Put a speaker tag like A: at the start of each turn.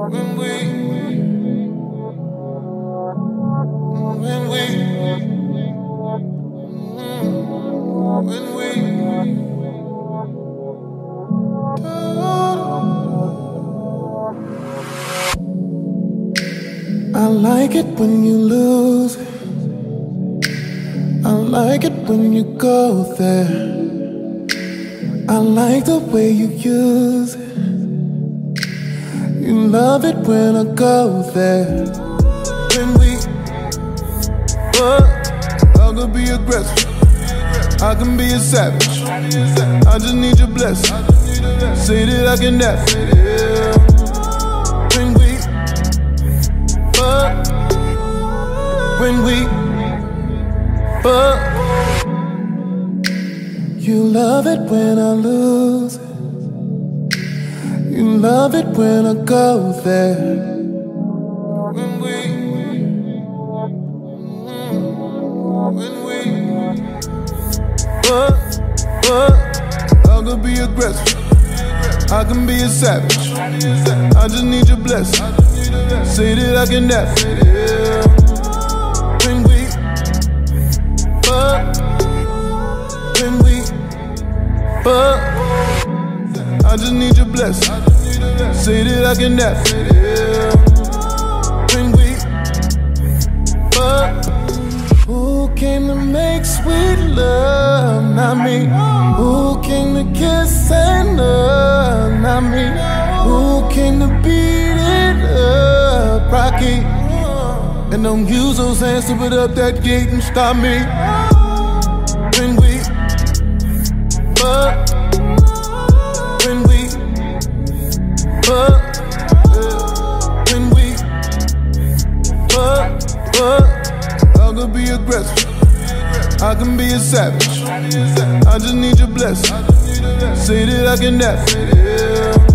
A: When we I like it when you lose it. I like it when you go there. I like the way you use it. You love it when I go there. When we I could be aggressive, I can be a savage. I just need your blessing. Say that I can never. When we you love it when I lose it. You love it when I go there. When we I could be aggressive, I can be a savage. I just need your blessing. Say that I can never. When we I just need your blessing. Say that I can never. When we who came to make sweet love? Not me. Who came to kiss and love? Not me. Who came to beat it up? Rocky. And don't use those hands to put up that gate and stop me. When we I could be aggressive, I can be a savage. I just need your blessing. Say that I can never.